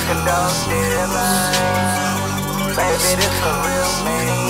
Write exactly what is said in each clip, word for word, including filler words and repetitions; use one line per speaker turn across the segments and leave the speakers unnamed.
like a dog dealer. Baby, this a real me.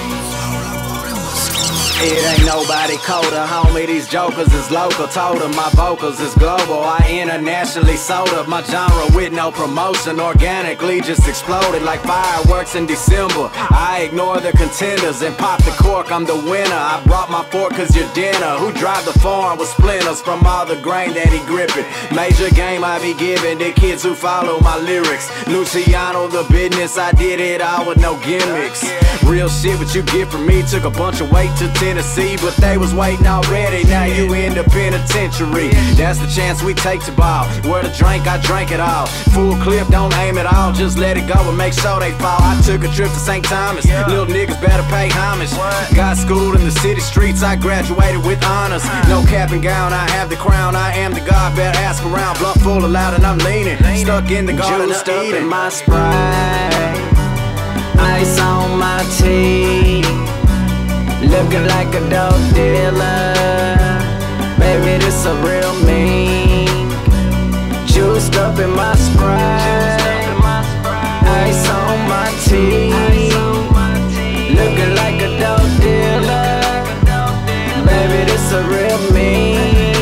It ain't nobody colder, homie, these jokers is local. Told them my vocals is global, I internationally sold up my genre with no promotion. Organically just exploded like fireworks in December. I ignore the contenders and pop the cork, I'm the winner. I brought my fork cause you're dinner. Who drive the farm with splinters from all the grain that he gripping. Major game I be giving the kids who follow my lyrics. Luciano the business, I did it all with no gimmicks. Real shit what you get from me, took a bunch of weight to Tennessee, but they was waiting already, now you in the penitentiary. That's the chance we take to ball. Where the drink, I drank it all. Full clip, don't aim it all, just let it go and make sure they fall. I took a trip to Saint Thomas, little niggas better pay homage. Got schooled in the city streets, I graduated with honors. No cap and gown, I have the crown, I am the God, better ask around. Blunt full of loud and I'm leaning, stuck in the garden
Juiced
of
up
Eden.
in my Sprite, ice on my teeth, looking like a dope dealer. Baby, this a real me. Juiced up in my Sprite, ice on my teeth, looking like a dope dealer. Baby, this a real me.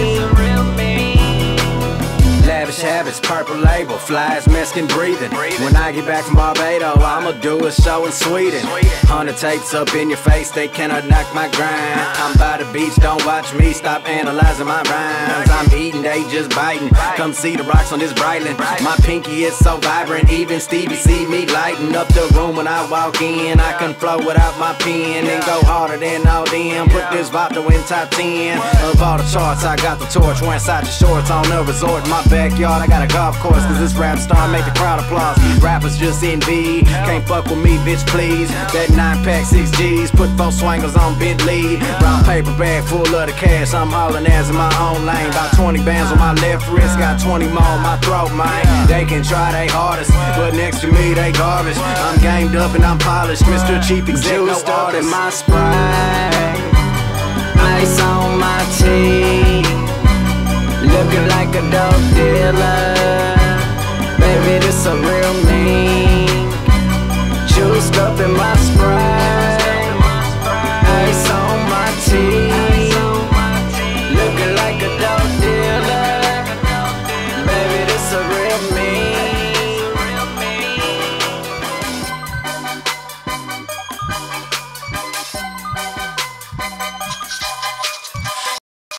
Lavish habits, purple label, flies, Mexican breathing. When I get back from Barbados, I'ma do a show in Sweden. Hundred tapes up in your face, they cannot knock my grind. I'm by the beach, don't watch me, stop analyzing my rhymes. I'm eating, they just biting. Come see the rocks on this Breitling. My pinky is so vibrant, even Stevie see me lighting up the room when I walk in. I can flow without my pen and go harder than all them. Put this Vato in top ten of all the charts. I got the torch, wearing side shorts on the resort in my backyard. I got a golf course, cause this rap star make the crowd applause. Rappers just envy, can't fuck with me, bitch, please. That nine pack, six G's, put four swangers on Bentley. Brown paper bag full of the cash, I'm hauling ass in my own lane. About twenty bands on my left wrist, got twenty more on my throat, man. They can try they hardest, but next to me they garbage. I'm gamed up and I'm polished, Mister Cheap Exec, no Juiced up in
artist.
my Sprite, ice on my teeth, looking like a dope dealer. Baby, this a real me. Juiced up in my Sprite,